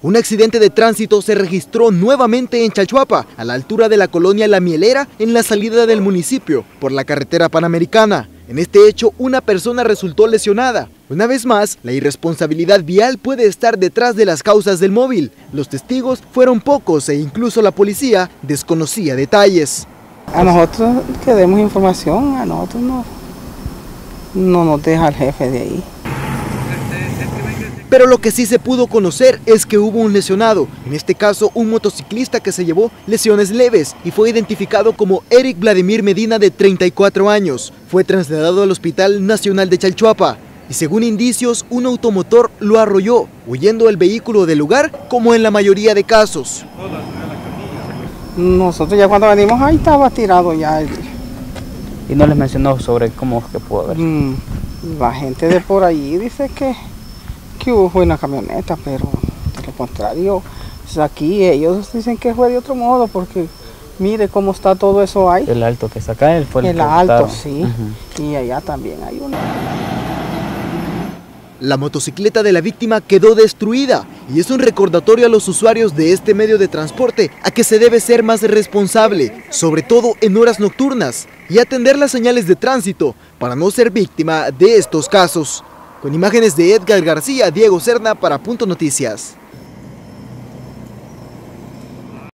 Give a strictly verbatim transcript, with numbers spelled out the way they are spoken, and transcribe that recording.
Un accidente de tránsito se registró nuevamente en Chalchuapa, a la altura de la colonia La Mielera, en la salida del municipio, por la carretera panamericana. En este hecho, una persona resultó lesionada. Una vez más, la irresponsabilidad vial puede estar detrás de las causas del móvil. Los testigos fueron pocos e incluso la policía desconocía detalles. A nosotros que demos información, a nosotros no, no nos deja el jefe de ahí. Pero lo que sí se pudo conocer es que hubo un lesionado, en este caso un motociclista que se llevó lesiones leves y fue identificado como Eric Vladimir Medina, de treinta y cuatro años. Fue trasladado al Hospital Nacional de Chalchuapa y según indicios un automotor lo arrolló, huyendo el vehículo del lugar como en la mayoría de casos. Nosotros ya cuando venimos ahí estaba tirado ya. ¿Y no les mencionó sobre cómo que pudo haber? Mm, la gente de por allí dice que que fue una camioneta, pero de lo contrario, pues aquí ellos dicen que fue de otro modo, porque mire cómo está todo eso ahí. El alto que está acá, él fue el, el que alto, botaron. sí, uh-huh. Y allá también hay uno. La motocicleta de la víctima quedó destruida y es un recordatorio a los usuarios de este medio de transporte a que se debe ser más responsable, sobre todo en horas nocturnas, y atender las señales de tránsito para no ser víctima de estos casos. Con imágenes de Edgar García, Diego Serna para Punto Noticias.